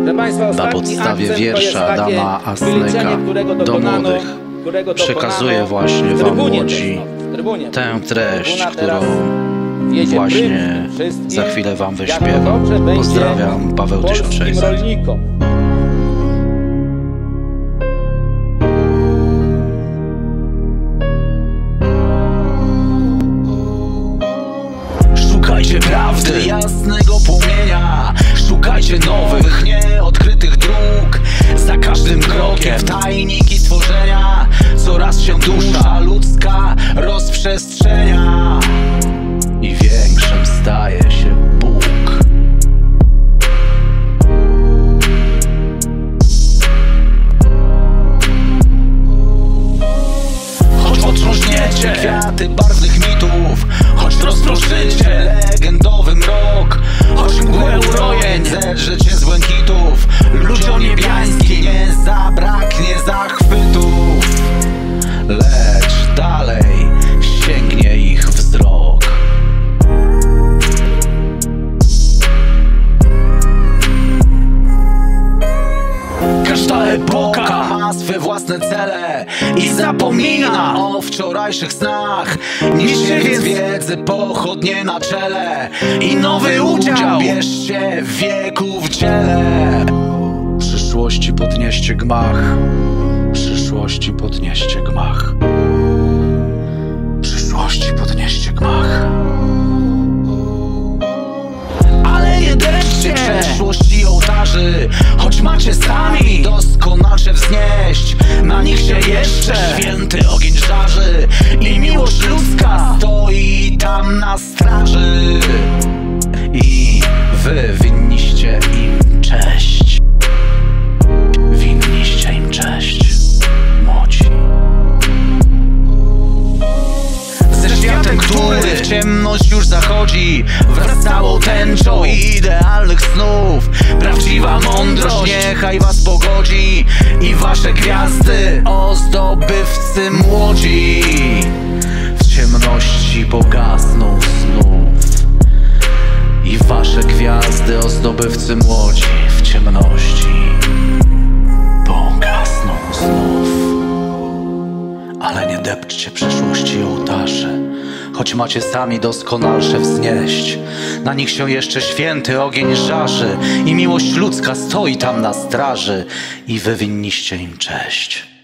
Na podstawie wiersza Adama Asneka do młodych przekazuję właśnie wam, młodzi, tę treść, którą właśnie za chwilę wam wyśpiewam. Pozdrawiam, Paweł 1600. Szukajcie prawdy, jasnego płomienia. Szukajcie nowych, nieodkrytych dróg. Za każdym krokiem w tajniki stworzenia coraz się dusza ludzka rozprzestrzenia i większym staje się Bóg. Choć otrząśniecie kwiaty barwnych mitów, choć rozproszycie legendowy mrok, choć mgłę urojeń zedrzecie z błękitów, ludziom niebiańskim nie zabraknie zachwytów, lecz dalej sięgnie ich wzrok. Każda epoka ma swe własne cele i zapomina o wczorajszych snach. Niszcie więc wiedzę pochodnie na czele i nowy udział bierzcie w wieku w dziele. Przyszłości podnieście gmach, przyszłości podnieście gmach, przyszłości podnieście gmach. Ale nie deszcie przeszłości ołtarzy, choć macie sami doskonalsze wznieść. Na nich się jeszcze święty ogień żarzy i miłość ludzka stoi tam na straży. I wy winniście im cześć, winniście im cześć, młodzi. Ze światem, który w ciemność już zachodzi, wraz z całą tęczą idealnych snów, prawdziwa mądrość niechaj was pogodzi i wasze gwiazdy, o zdobywcy młodzi, W ciemności pogasną znów i wasze gwiazdy, o zdobywcy młodzi, w ciemności pogasną znów. Ale nie depczcie przeszłości ołtarzy, choć macie sami doskonalsze wznieść. Na nich się jeszcze święty ogień żarzy i miłość ludzka stoi tam na straży i wy winniście im cześć.